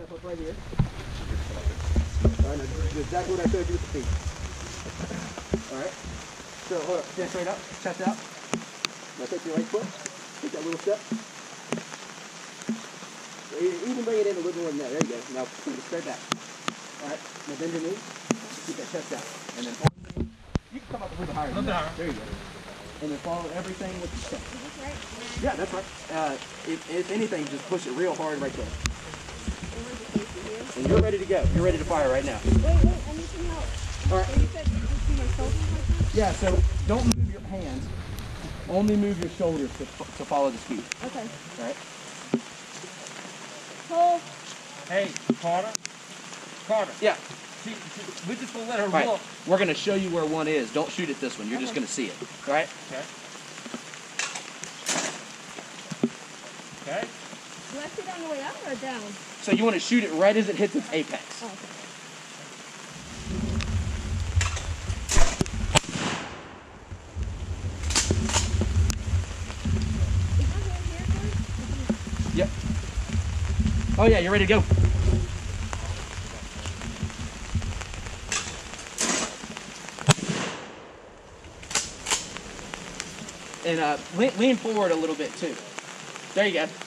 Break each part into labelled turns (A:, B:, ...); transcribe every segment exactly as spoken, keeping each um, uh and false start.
A: step up right here. All right, now do exactly what I showed you with the feet. All right. So hold up, stand straight up, chest out. Now take your right foot, take that little step. Even bring it in a little more than that. There you go. Now put it straight back. All right. Now bend your knees. Keep that chest out. And then you can come up a little higher. A little bit higher. There you go. And then follow everything with the step. That's right. Yeah, that's right. Uh, if, if anything, just push it real hard right there. And you're ready to go. You're ready to fire right now.
B: Wait, wait. I need some help.
A: All right.
B: So you said just do my shoulders like that?
A: Yeah. So don't move your hands. Only move your shoulders to, to follow the speed.
B: Okay.
A: All right.
B: Pull.
C: Hey, Carter. Carter.
A: Yeah.
C: She, she, we're just going to let her
A: All right.
C: look.
A: We're going to show you where one is. Don't shoot at this one. You're
B: Okay.
A: just going to see it. All right?
C: Okay. Okay.
B: Do I sit on the way up or down?
A: So you want to shoot it right as it hits its apex.
B: Oh, okay. Is my hand here first?
A: Yep. Oh yeah, you're ready to go. And uh, lean, lean forward a little bit too. There you go.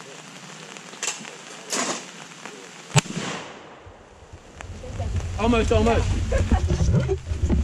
A: Almost, almost.